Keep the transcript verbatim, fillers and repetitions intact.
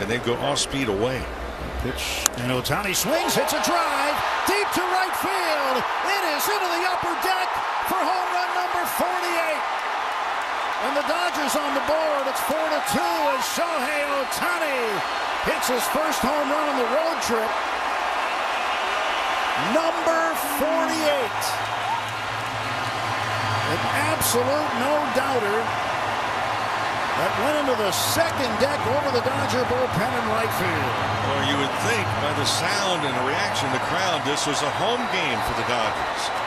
and then go off speed away. Pitch, and Ohtani swings, hits a drive deep to right field. It is into the upper deck for home run number forty-eight. And the Dodgers on the board. It's four to two as Shohei Ohtani hits his first home run on the road trip. Number forty-eight. An absolute no-doubter that went into the second deck over the Dodger bullpen in right field. Well, you would think by the sound and the reaction of the crowd, this was a home game for the Dodgers.